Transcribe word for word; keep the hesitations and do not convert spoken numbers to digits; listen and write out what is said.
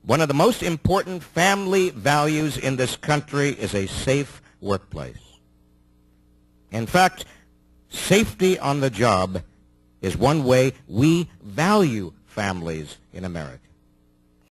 One of the most important family values in this country is a safe workplace. In fact, safety on the job is one way we value families in America.